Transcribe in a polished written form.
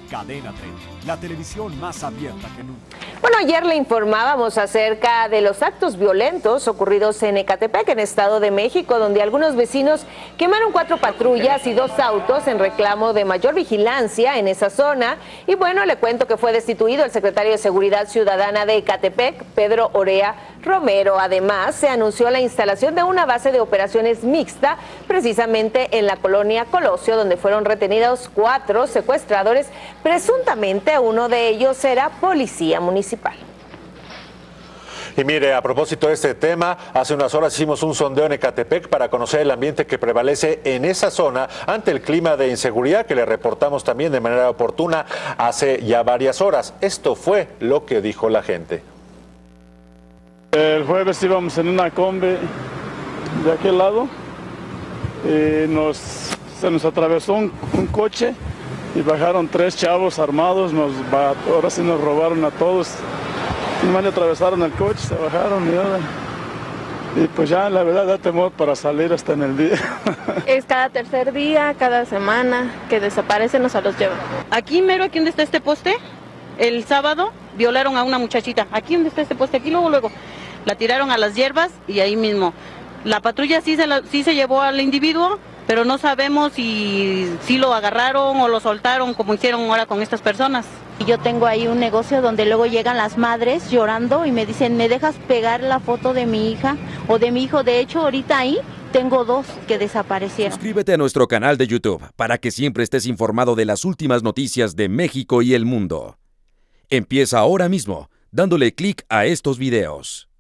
Cadena 30, la televisión más abierta que nunca. Bueno, ayer le informábamos acerca de los actos violentos ocurridos en Ecatepec, en Estado de México, donde algunos vecinos quemaron 4 patrullas y 2 autos en reclamo de mayor vigilancia en esa zona. Y bueno, le cuento que fue destituido el secretario de Seguridad Ciudadana de Ecatepec, Pedro Orea Romero. Además, se anunció la instalación de una base de operaciones mixta, precisamente en la colonia Colosio, donde fueron retenidos 4 secuestradores. Presuntamente uno de ellos era policía municipal. Y mire, a propósito de este tema, hace unas horas hicimos un sondeo en Ecatepec para conocer el ambiente que prevalece en esa zona ante el clima de inseguridad que le reportamos también de manera oportuna hace ya varias horas. Esto fue lo que dijo la gente. El jueves íbamos en una combi de aquel lado y se nos atravesó un coche y bajaron 3 chavos armados, ahora sí nos robaron a todos. Me atravesaron el coche, se bajaron y pues ya la verdad da temor para salir hasta en el día. Es cada tercer día, cada semana que desaparecen o se los llevan. Aquí mero, aquí donde está este poste, el sábado violaron a una muchachita. Aquí donde está este poste, aquí luego la tiraron a las hierbas y ahí mismo. La patrulla sí se llevó al individuo, pero no sabemos si lo agarraron o lo soltaron como hicieron ahora con estas personas. Yo tengo ahí un negocio donde luego llegan las madres llorando y me dicen, ¿me dejas pegar la foto de mi hija o de mi hijo? De hecho, ahorita ahí tengo 2 que desaparecieron. Suscríbete a nuestro canal de YouTube para que siempre estés informado de las últimas noticias de México y el mundo. Empieza ahora mismo dándole clic a estos videos.